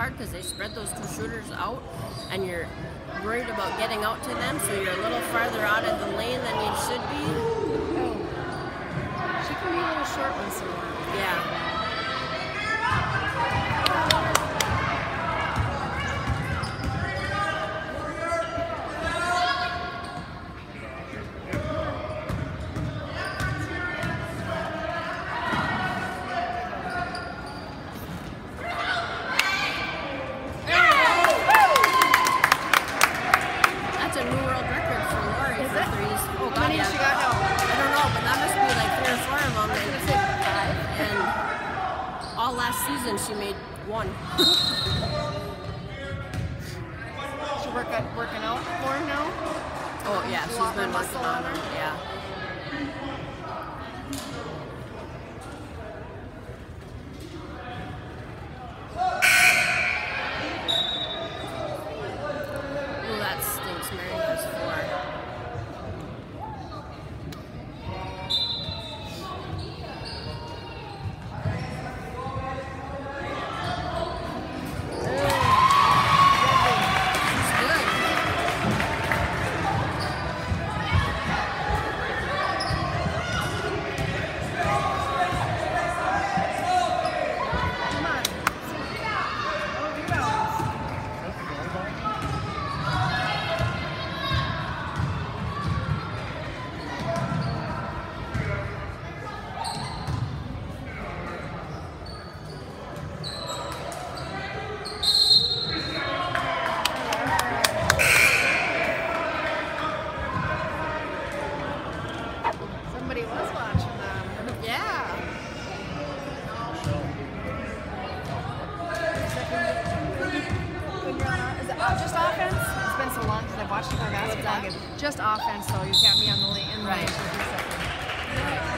hard because they spread those two shooters out, and you're worried about getting out to them, so you're a little farther out of the lane than you should be. Oh. She can be a little short once in a while. Yeah. Last season she made 1. She working out more now? Oh yeah, she's been working on her. Yeah. Oh, that stinks. Mary has 4. Somebody was watching them. Yeah. Is it just offense? It's been so long since I've watched you play basketball. Just offense, so you can't be on the lane. Right.